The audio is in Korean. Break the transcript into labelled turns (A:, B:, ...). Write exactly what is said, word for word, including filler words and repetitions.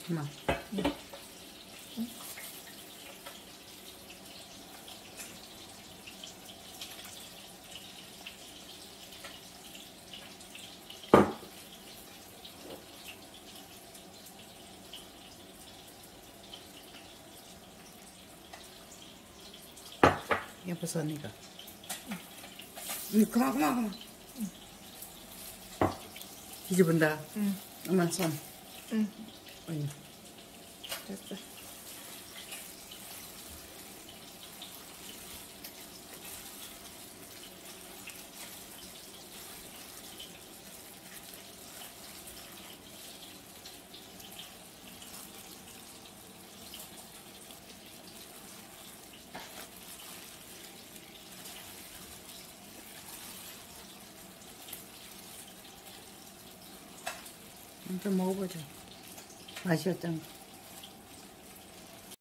A: 엄마.
B: 응. 응?
A: 예뻐서 언니가. 응, 그만, 그만, 그만.
B: 응.
A: 뒤집은다.
B: 응.
A: 엄마 손.
B: 응.
A: 언니.
B: 됐어.
A: 좀 먹어보자. 맛이 어떤가.